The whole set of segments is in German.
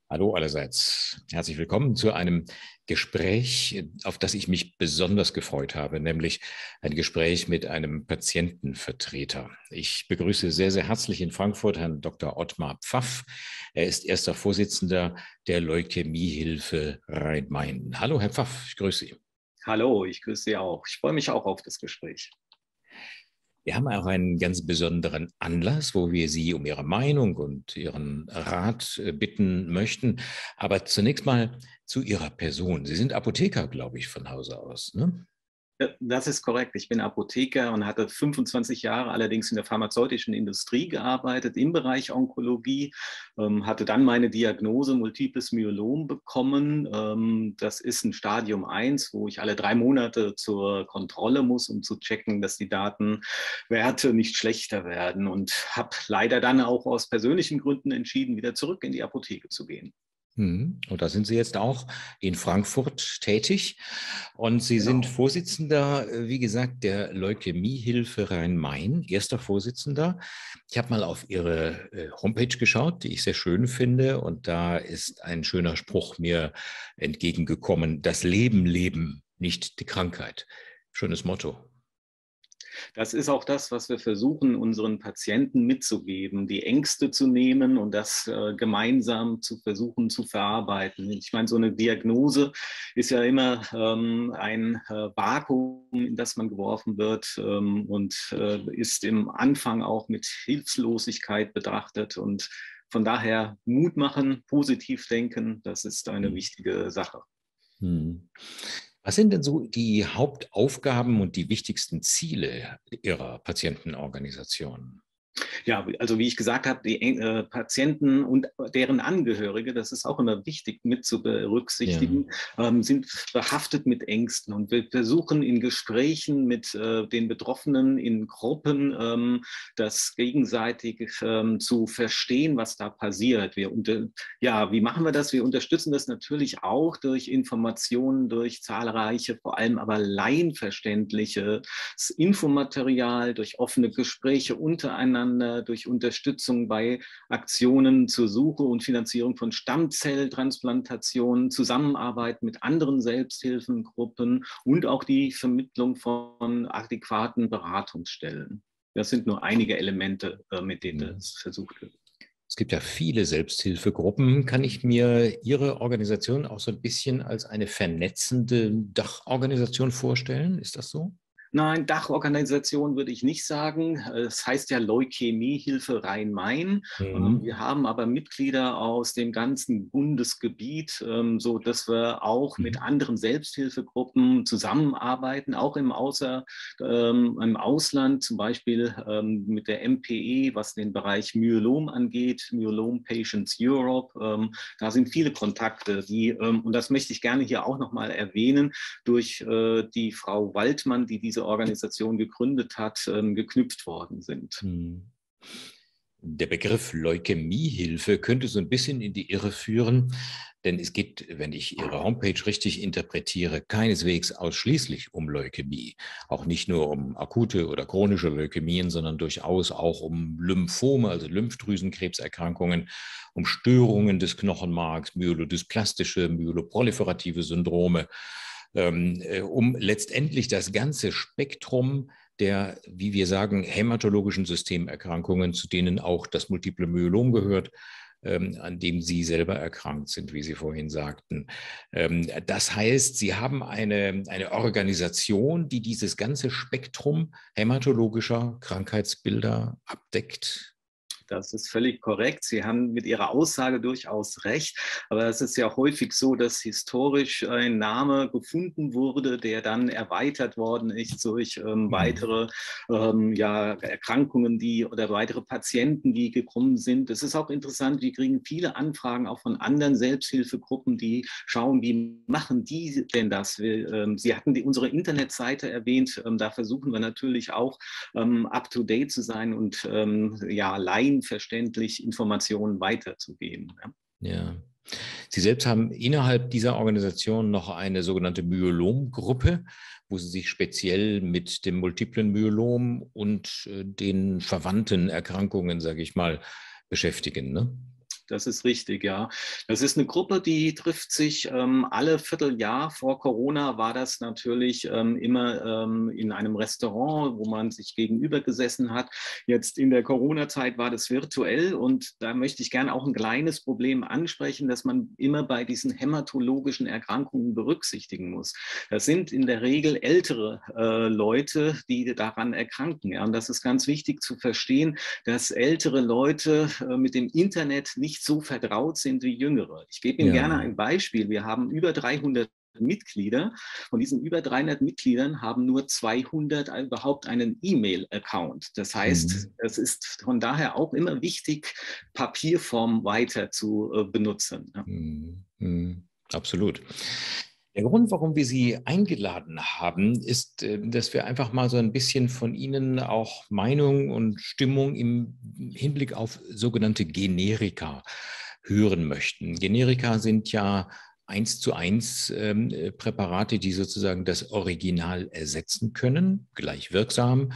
Hallo allerseits. Herzlich willkommen zu einem Gespräch, auf das ich mich besonders gefreut habe, nämlich ein Gespräch mit einem Patientenvertreter. Ich begrüße sehr, sehr herzlich in Frankfurt Herrn Dr. Ottmar Pfaff. Er ist erster Vorsitzender der Leukämiehilfe Rhein-Main. Hallo, Herr Pfaff, ich grüße Sie. Hallo, ich grüße Sie auch. Ich freue mich auch auf das Gespräch. Wir haben auch einen ganz besonderen Anlass, wo wir Sie um Ihre Meinung und Ihren Rat bitten möchten. Aber zunächst mal zu Ihrer Person. Sie sind Apotheker, glaube ich, von Hause aus, ne? Das ist korrekt. Ich bin Apotheker und hatte 25 Jahre allerdings in der pharmazeutischen Industrie gearbeitet im Bereich Onkologie, hatte dann meine Diagnose Multiples Myelom bekommen. Das ist ein Stadium 1, wo ich alle 3 Monate zur Kontrolle muss, um zu checken, dass die Datenwerte nicht schlechter werden, und habe leider dann auch aus persönlichen Gründen entschieden, wieder zurück in die Apotheke zu gehen. Und da sind Sie jetzt auch in Frankfurt tätig. Und Sie sind Genau. Vorsitzender, wie gesagt, der Leukämiehilfe Rhein-Main, erster Vorsitzender. Ich habe mal auf Ihre Homepage geschaut, die ich sehr schön finde. Und da ist ein schöner Spruch mir entgegengekommen: Das Leben leben, nicht die Krankheit. Schönes Motto. Das ist auch das, was wir versuchen, unseren Patienten mitzugeben, die Ängste zu nehmen und das gemeinsam zu versuchen zu verarbeiten. Ich meine, so eine Diagnose ist ja immer ein Vakuum, in das man geworfen wird, und ist im Anfang auch mit Hilflosigkeit betrachtet. Und von daher Mut machen, positiv denken, das ist eine Hm. wichtige Sache. Hm. Was sind denn so die Hauptaufgaben und die wichtigsten Ziele Ihrer Patientenorganisation? Ja, also wie ich gesagt habe, die Patienten und deren Angehörige, das ist auch immer wichtig mit zu Ja. berücksichtigen, sind behaftet mit Ängsten. Und wir versuchen in Gesprächen mit den Betroffenen in Gruppen das gegenseitig zu verstehen, was da passiert. Ja, wie machen wir das? Wir unterstützen das natürlich auch durch Informationen, durch zahlreiche, vor allem aber laienverständliche Infomaterial, durch offene Gespräche untereinander, durch Unterstützung bei Aktionen zur Suche und Finanzierung von Stammzelltransplantationen, Zusammenarbeit mit anderen Selbsthilfegruppen und auch die Vermittlung von adäquaten Beratungsstellen. Das sind nur einige Elemente, mit denen Hm. das versucht wird. Es gibt ja viele Selbsthilfegruppen. Kann ich mir Ihre Organisation auch so ein bisschen als eine vernetzende Dachorganisation vorstellen? Ist das so? Nein, Dachorganisation würde ich nicht sagen. Es heißt ja Leukämiehilfe Rhein-Main. Wir Mhm. haben aber Mitglieder aus dem ganzen Bundesgebiet, so dass wir auch mit Mhm. anderen Selbsthilfegruppen zusammenarbeiten, auch im Ausland, zum Beispiel mit der MPE, was den Bereich Myelom angeht, Myelom Patients Europe. Da sind viele Kontakte, und das möchte ich gerne hier auch nochmal erwähnen, durch die Frau Waldmann, die diese Organisation gegründet hat, geknüpft worden sind. Mhm. Der Begriff Leukämiehilfe könnte so ein bisschen in die Irre führen, denn es geht, wenn ich Ihre Homepage richtig interpretiere, keineswegs ausschließlich um Leukämie. Auch nicht nur um akute oder chronische Leukämien, sondern durchaus auch um Lymphome, also Lymphdrüsenkrebserkrankungen, um Störungen des Knochenmarks, myelodysplastische, myeloproliferative Syndrome, um letztendlich das ganze Spektrum der, wie wir sagen, hämatologischen Systemerkrankungen, zu denen auch das Multiple Myelom gehört, an dem Sie selber erkrankt sind, wie Sie vorhin sagten. Das heißt, Sie haben eine Organisation, die dieses ganze Spektrum hämatologischer Krankheitsbilder abdeckt. Das ist völlig korrekt. Sie haben mit Ihrer Aussage durchaus recht. Aber es ist ja häufig so, dass historisch ein Name gefunden wurde, der dann erweitert worden ist durch Mhm. weitere ja, Erkrankungen, oder weitere Patienten, die gekommen sind. Es ist auch interessant, wir kriegen viele Anfragen auch von anderen Selbsthilfegruppen, die schauen, wie machen die denn das? Sie hatten unsere Internetseite erwähnt. Da versuchen wir natürlich auch up-to-date zu sein und ja, laienverständlich Informationen weiterzugeben. Ja. Ja. Sie selbst haben innerhalb dieser Organisation noch eine sogenannte Myelom-Gruppe, wo Sie sich speziell mit dem multiplen Myelom und den verwandten Erkrankungen, sage ich mal, beschäftigen. Ne? Das ist richtig, ja. Das ist eine Gruppe, die trifft sich alle Vierteljahr. Vor Corona war das natürlich immer in einem Restaurant, wo man sich gegenüber gesessen hat. Jetzt in der Corona-Zeit war das virtuell und da möchte ich gerne auch ein kleines Problem ansprechen, das man immer bei diesen hämatologischen Erkrankungen berücksichtigen muss. Das sind in der Regel ältere Leute, die daran erkranken. Ja? Und das ist ganz wichtig zu verstehen, dass ältere Leute mit dem Internet nicht so vertraut sind wie jüngere. Ich gebe Ihnen gerne Ja. ein Beispiel. Wir haben über 300 Mitglieder. Von diesen über 300 Mitgliedern haben nur 200 überhaupt einen E-Mail-Account. Das heißt, es ist von daher auch immer wichtig, Papierform weiter zu benutzen. Ja. Absolut. Der Grund, warum wir Sie eingeladen haben, ist, dass wir einfach mal so ein bisschen von Ihnen auch Meinung und Stimmung im Hinblick auf sogenannte Generika hören möchten. Generika sind ja 1:1 Präparate, die sozusagen das Original ersetzen können, gleich wirksam,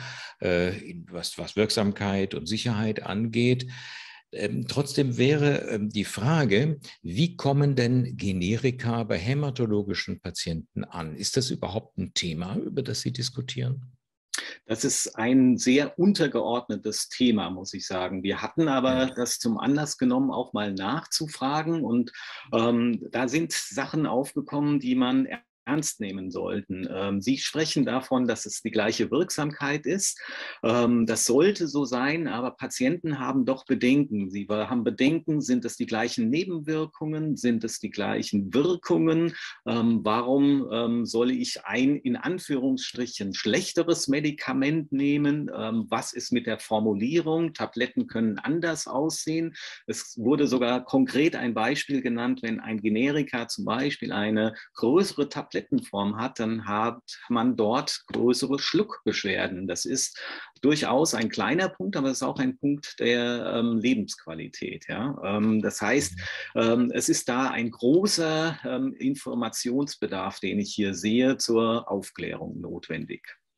was Wirksamkeit und Sicherheit angeht. Trotzdem wäre die Frage, wie kommen denn Generika bei hämatologischen Patienten an? Ist das überhaupt ein Thema, über das Sie diskutieren? Das ist ein sehr untergeordnetes Thema, muss ich sagen. Wir hatten aber das zum Anlass genommen, auch mal nachzufragen. Und da sind Sachen aufgekommen, die man ernst nehmen sollten. Sie sprechen davon, dass es die gleiche Wirksamkeit ist. Das sollte so sein, aber Patienten haben doch Bedenken. Sie haben Bedenken, sind es die gleichen Nebenwirkungen, sind es die gleichen Wirkungen? Warum soll ich ein in Anführungsstrichen schlechteres Medikament nehmen? Was ist mit der Formulierung? Tabletten können anders aussehen. Es wurde sogar konkret ein Beispiel genannt, wenn ein Generika zum Beispiel eine größere Tablettenform hat, dann hat man dort größere Schluckbeschwerden. Das ist durchaus ein kleiner Punkt, aber es ist auch ein Punkt der Lebensqualität. Ja? Das heißt, es ist da ein großer Informationsbedarf, den ich hier sehe, zur Aufklärung notwendig.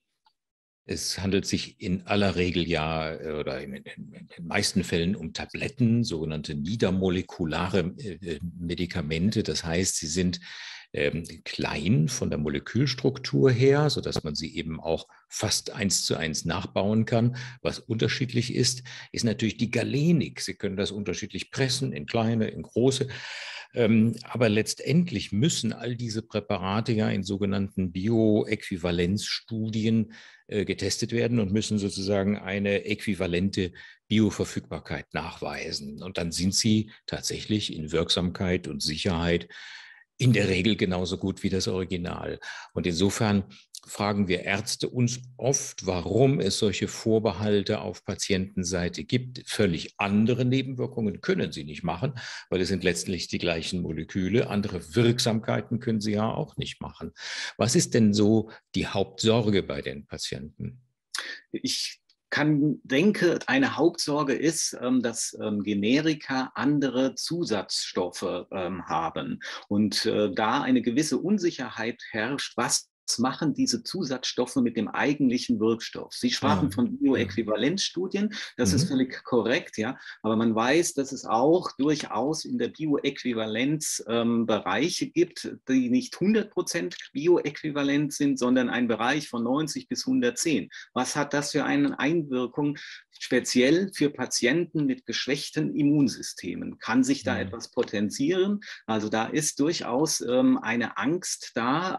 Es handelt sich in aller Regel ja oder in den meisten Fällen um Tabletten, sogenannte niedermolekulare Medikamente. Das heißt, sie sind klein von der Molekülstruktur her, sodass man sie eben auch fast 1:1 nachbauen kann. Was unterschiedlich ist, ist natürlich die Galenik. Sie können das unterschiedlich pressen, in kleine, in große. Aber letztendlich müssen all diese Präparate ja in sogenannten Bioäquivalenzstudien getestet werden und müssen sozusagen eine äquivalente Bioverfügbarkeit nachweisen. Und dann sind sie tatsächlich in Wirksamkeit und Sicherheit in der Regel genauso gut wie das Original. Und insofern fragen wir Ärzte uns oft, warum es solche Vorbehalte auf Patientenseite gibt. Völlig andere Nebenwirkungen können sie nicht machen, weil es sind letztlich die gleichen Moleküle. Andere Wirksamkeiten können sie ja auch nicht machen. Was ist denn so die Hauptsorge bei den Patienten? Ich denke, eine Hauptsorge ist, dass Generika andere Zusatzstoffe haben und da eine gewisse Unsicherheit herrscht, was machen diese Zusatzstoffe mit dem eigentlichen Wirkstoff? Sie sprachen von Bioäquivalenzstudien, das ist völlig korrekt, ja, aber man weiß, dass es auch durchaus in der Bioäquivalenz Bereiche gibt, die nicht 100% bioäquivalent sind, sondern ein Bereich von 90 bis 110. Was hat das für eine Einwirkung, speziell für Patienten mit geschwächten Immunsystemen? Kann sich da etwas potenzieren? Also da ist durchaus eine Angst da,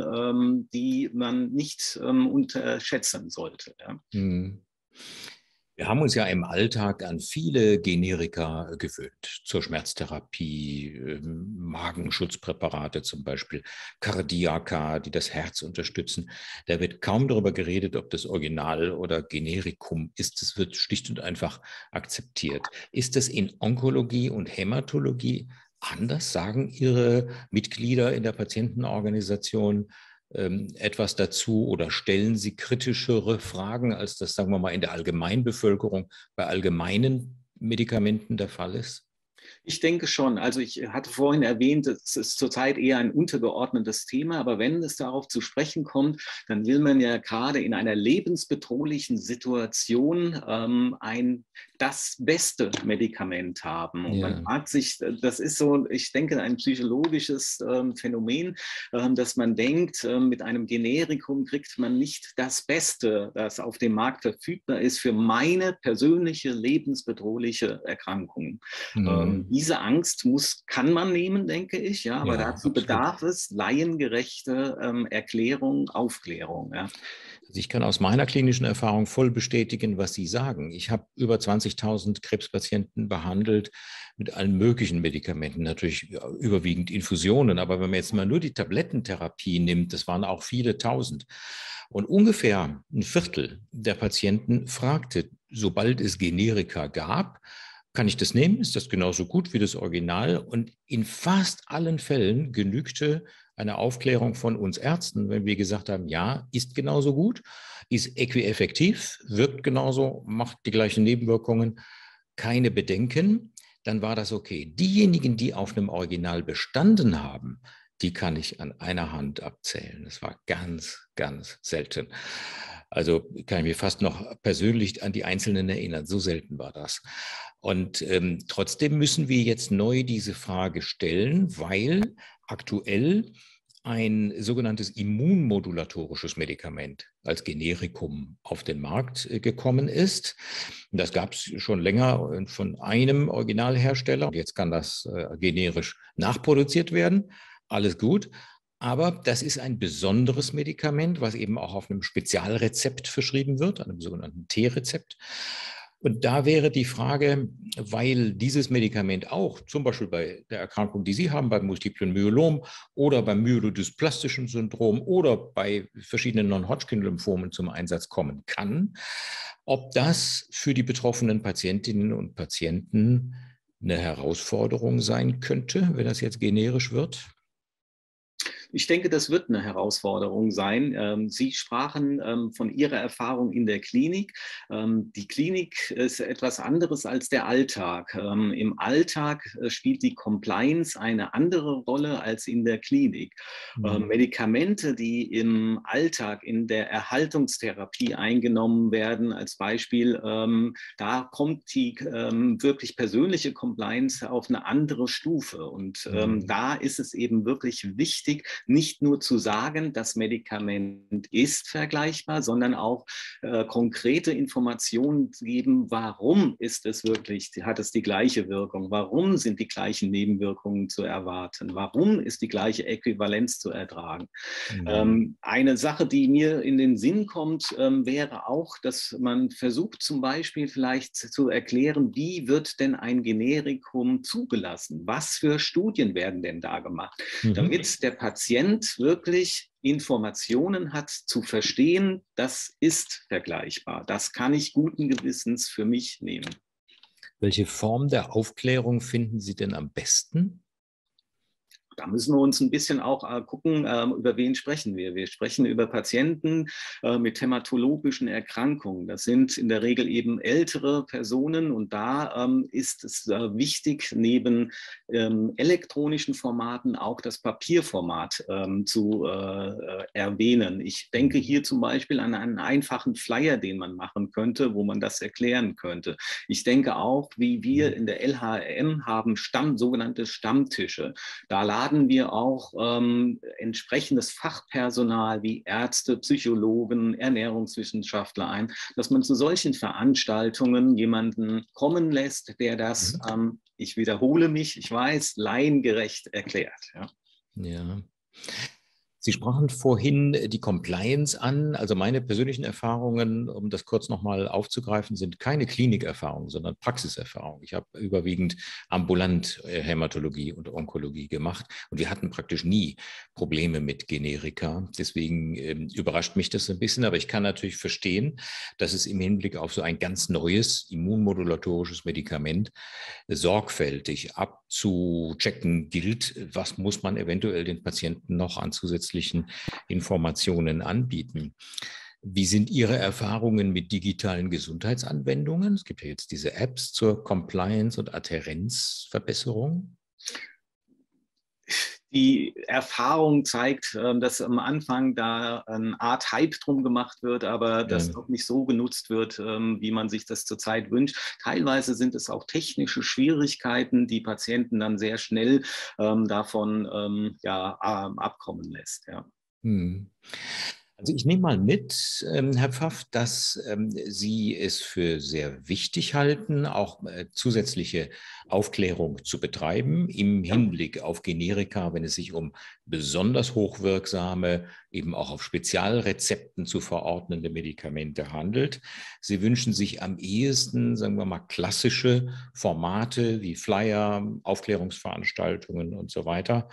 die man nicht unterschätzen sollte. Ja. Wir haben uns ja im Alltag an viele Generika gewöhnt, zur Schmerztherapie, Magenschutzpräparate zum Beispiel, Cardiaca, die das Herz unterstützen. Da wird kaum darüber geredet, ob das Original oder Generikum ist. Es wird schlicht und einfach akzeptiert. Ist das in Onkologie und Hämatologie anders? Sagen Ihre Mitglieder in der Patientenorganisation etwas dazu oder stellen Sie kritischere Fragen, als das, sagen wir mal, in der Allgemeinbevölkerung bei allgemeinen Medikamenten der Fall ist? Ich denke schon. Also ich hatte vorhin erwähnt, es ist zurzeit eher ein untergeordnetes Thema, aber wenn es darauf zu sprechen kommt, dann will man ja gerade in einer lebensbedrohlichen Situation das beste Medikament haben. Und man Ja, fragt sich, das ist so, ich denke, ein psychologisches Phänomen, dass man denkt, mit einem Generikum kriegt man nicht das Beste, das auf dem Markt verfügbar ist für meine persönliche lebensbedrohliche Erkrankung. hm. Diese Angst kann man nehmen, denke ich, ja, aber Ja, dazu absolut. bedarf es laiengerechte Erklärung, Aufklärung. Ja. Also ich kann aus meiner klinischen Erfahrung voll bestätigen, was Sie sagen. Ich habe über 20.000 Krebspatienten behandelt mit allen möglichen Medikamenten, natürlich überwiegend Infusionen. Aber wenn man jetzt mal nur die Tablettentherapie nimmt, das waren auch viele tausend. Und ungefähr ein Viertel der Patienten fragte, sobald es Generika gab, kann ich das nehmen? Ist das genauso gut wie das Original? Und in fast allen Fällen genügte eine Aufklärung von uns Ärzten, wenn wir gesagt haben, ja, ist genauso gut, ist äquieffektiv, wirkt genauso, macht die gleichen Nebenwirkungen, keine Bedenken, dann war das okay. Diejenigen, die auf einem Original bestanden haben, die kann ich an einer Hand abzählen. Das war ganz, ganz selten. Also kann ich mir fast noch persönlich an die Einzelnen erinnern. So selten war das. Und trotzdem müssen wir jetzt neu diese Frage stellen, weil aktuell ein sogenanntes immunmodulatorisches Medikament als Generikum auf den Markt gekommen ist. Das gab es schon länger von einem Originalhersteller. Jetzt kann das generisch nachproduziert werden. Alles gut. Aber das ist ein besonderes Medikament, was eben auch auf einem Spezialrezept verschrieben wird, einem sogenannten T-Rezept. Und da wäre die Frage, weil dieses Medikament auch zum Beispiel bei der Erkrankung, die Sie haben, beim multiplen Myelom oder beim myelodysplasischen Syndrom oder bei verschiedenen Non-Hodgkin-Lymphomen zum Einsatz kommen kann, ob das für die betroffenen Patientinnen und Patienten eine Herausforderung sein könnte, wenn das jetzt generisch wird? Ich denke, das wird eine Herausforderung sein. Sie sprachen von Ihrer Erfahrung in der Klinik. Die Klinik ist etwas anderes als der Alltag. Im Alltag spielt die Compliance eine andere Rolle als in der Klinik. Medikamente, die im Alltag in der Erhaltungstherapie eingenommen werden, als Beispiel, da kommt die wirklich persönliche Compliance auf eine andere Stufe. Und da ist es eben wirklich wichtig, nicht nur zu sagen, das Medikament ist vergleichbar, sondern auch konkrete Informationen zu geben, warum ist es wirklich, hat es die gleiche Wirkung, warum sind die gleichen Nebenwirkungen zu erwarten, warum ist die gleiche Äquivalenz zu ertragen. Eine Sache, die mir in den Sinn kommt, wäre auch, dass man versucht zum Beispiel vielleicht zu erklären, wie wird denn ein Generikum zugelassen? Was für Studien werden denn da gemacht? Damit der Patient wirklich Informationen hat, zu verstehen, das ist vergleichbar. Das kann ich guten Gewissens für mich nehmen. Welche Form der Aufklärung finden Sie denn am besten? Da müssen wir uns ein bisschen auch gucken, über wen sprechen wir. Wir sprechen über Patienten mit hämatologischen Erkrankungen. Das sind in der Regel eben ältere Personen und da ist es wichtig, neben elektronischen Formaten auch das Papierformat zu erwähnen. Ich denke hier zum Beispiel an einen einfachen Flyer, den man machen könnte, wo man das erklären könnte. Ich denke auch, wie wir in der LHRM haben sogenannte Stammtische. Da laden wir auch entsprechendes Fachpersonal wie Ärzte, Psychologen, Ernährungswissenschaftler ein, dass man zu solchen Veranstaltungen jemanden kommen lässt, der das, ich wiederhole mich, ich weiß, laiengerecht erklärt. Ja. Ja. Sie sprachen vorhin die Compliance an. Also meine persönlichen Erfahrungen, um das kurz nochmal aufzugreifen, sind keine Klinikerfahrungen, sondern Praxiserfahrungen. Ich habe überwiegend ambulant Hämatologie und Onkologie gemacht und wir hatten praktisch nie Probleme mit Generika. Deswegen überrascht mich das ein bisschen, aber ich kann natürlich verstehen, dass es im Hinblick auf so ein ganz neues immunmodulatorisches Medikament sorgfältig abzuchecken gilt, was muss man eventuell den Patienten noch an zusätzlichen Informationen anbieten. Wie sind Ihre Erfahrungen mit digitalen Gesundheitsanwendungen? Es gibt ja jetzt diese Apps zur Compliance- und Adhärenzverbesserung. Die Erfahrung zeigt, dass am Anfang da eine Art Hype drum gemacht wird, aber das noch nicht so genutzt wird, wie man sich das zurzeit wünscht. Teilweise sind es auch technische Schwierigkeiten, die Patienten dann sehr schnell davon abkommen lässt. Ja. Also ich nehme mal mit, Herr Pfaff, dass Sie es für sehr wichtig halten, auch zusätzliche Aufklärung zu betreiben im Hinblick auf Generika, wenn es sich um besonders hochwirksame, eben auch auf Spezialrezepten zu verordnende Medikamente handelt. Sie wünschen sich am ehesten, sagen wir mal, klassische Formate wie Flyer, Aufklärungsveranstaltungen und so weiter.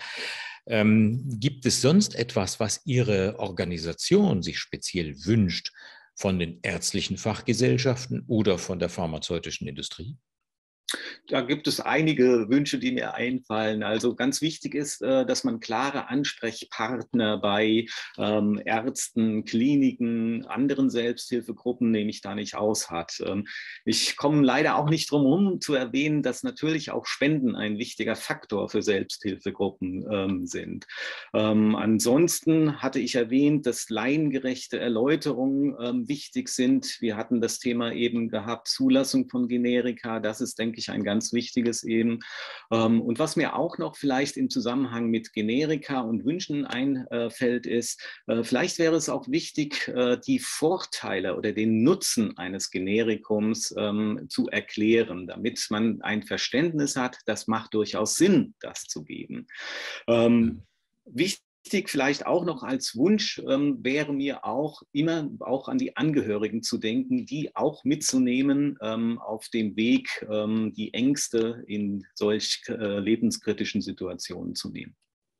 Gibt es sonst etwas, was Ihre Organisation sich speziell wünscht von den ärztlichen Fachgesellschaften oder von der pharmazeutischen Industrie? Da gibt es einige Wünsche, die mir einfallen. Also ganz wichtig ist, dass man klare Ansprechpartner bei Ärzten, Kliniken, anderen Selbsthilfegruppen, nehme ich da nicht aus, hat. Ich komme leider auch nicht drum herum zu erwähnen, dass natürlich auch Spenden ein wichtiger Faktor für Selbsthilfegruppen sind. Ansonsten hatte ich erwähnt, dass laiengerechte Erläuterungen wichtig sind. Wir hatten das Thema eben gehabt, Zulassung von Generika. Das ist, denke ich, ein ganz wichtiges eben. Und was mir auch noch vielleicht im Zusammenhang mit Generika und Wünschen einfällt, ist, vielleicht wäre es auch wichtig, die Vorteile oder den Nutzen eines Generikums zu erklären, damit man ein Verständnis hat, das macht durchaus Sinn, das zu geben. Wichtig vielleicht auch noch als Wunsch wäre mir auch immer auch an die Angehörigen zu denken, die auch mitzunehmen auf dem Weg, die Ängste in solch lebenskritischen Situationen zu nehmen.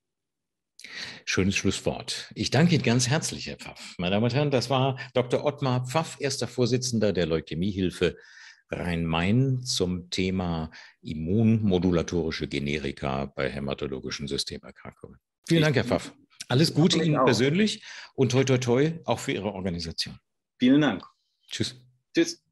Schönes Schlusswort. Ich danke Ihnen ganz herzlich, Herr Pfaff. Meine Damen und Herren, das war Dr. Ottmar Pfaff, erster Vorsitzender der Leukämiehilfe Rhein-Main zum Thema immunmodulatorische Generika bei hämatologischen Systemerkrankungen. Vielen Dank, Herr Pfaff. Alles Gute Ihnen persönlich und toi, toi, toi auch für Ihre Organisation. Vielen Dank. Tschüss. Tschüss.